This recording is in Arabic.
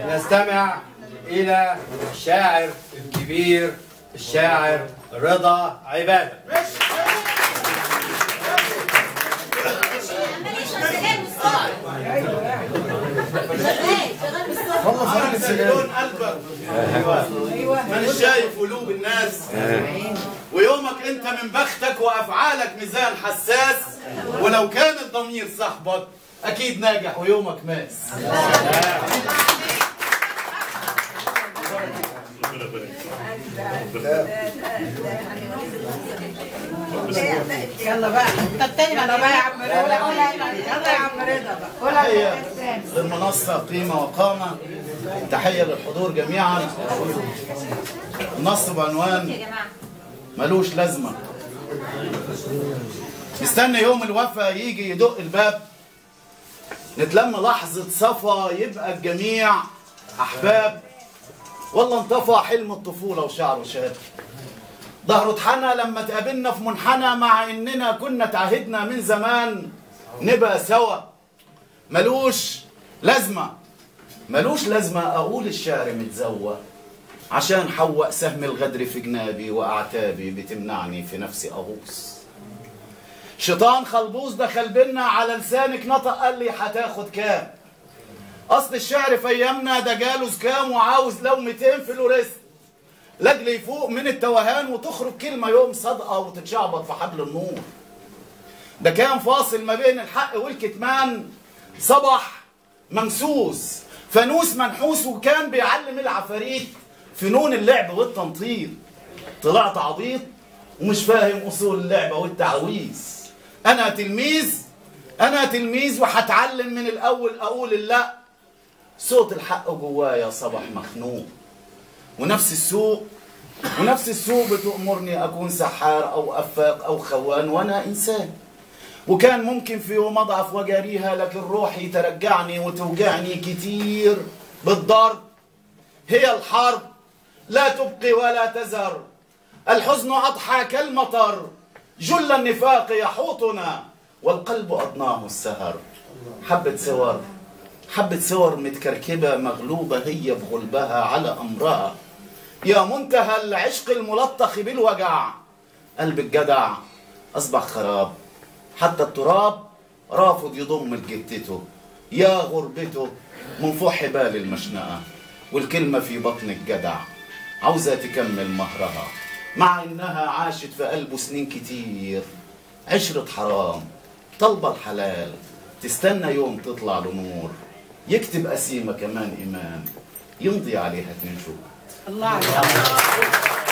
نستمع إلى الشاعر الكبير الشاعر رضا عبادة. لون قلبك من شايف قلوب الناس، ويومك انت من بختك وافعالك ميزان حساس، ولو كان الضمير صاحبك اكيد ناجح ويومك ماس. يلا بقى انت التاني بقى يا عم رضا. يلا يا عم رضا بقى. تحية للمنصة قيمة وقامة، تحية للحضور جميعا. النص بعنوان ملوش لازمة. نستنى يوم الوفا يجي يدق الباب، نتلم لحظة صفا يبقى الجميع أحباب. والله انطفى حلم الطفولة وشعره شاب، ظهره اتحنى لما تقابلنا في منحنى، مع اننا كنا تعهدنا من زمان نبقى سوا. ملوش لازمة ملوش لازمة اقول الشعر متزوق، عشان حوق سهم الغدر في جنابي واعتابي بتمنعني في نفسي اغوص. شيطان خلبوز دخل بينا على لسانك نطق قال لي هتاخد كام. اصل الشعر في ايامنا ده جاله زكام وعاوز لو 200 فلوريست لاجل يفوق من التوهان وتخرج كلمه يوم صادقه وتتشعبط في حبل النور. ده كان فاصل ما بين الحق والكتمان، صبح ممسوس فانوس منحوس، وكان بيعلم العفاريت فنون اللعب والتنطيط. طلعت عبيط ومش فاهم اصول اللعبه والتعويذ. انا تلميذ وهتعلم من الاول اقول اللا. صوت الحق جوايا صبح مخنوق، ونفس السوق بتأمرني أكون سحار أو أفاق أو خوان، وأنا إنسان. وكان ممكن في يوم أضعف وجاريها، لكن روحي ترجعني وتوجعني كتير بالضرب. هي الحرب لا تبقي ولا تذر، الحزن أضحى كالمطر، جل النفاق يحوطنا والقلب أضناه السهر. حبة صور متكركبة مغلوبة هي بغلبها على أمرها، يا منتهى العشق الملطخ بالوجع. قلب الجدع أصبح خراب، حتى التراب رافض يضم لجتته. يا غربته من فوق حبال المشنقة، والكلمة في بطن الجدع عاوزة تكمل مهرها، مع إنها عاشت في قلبه سنين كتير. عشرة حرام طلبة الحلال، تستنى يوم تطلع له نور. يكتب قسيمة كمان إمام، يمضي عليها 2 شهور. الله عليك.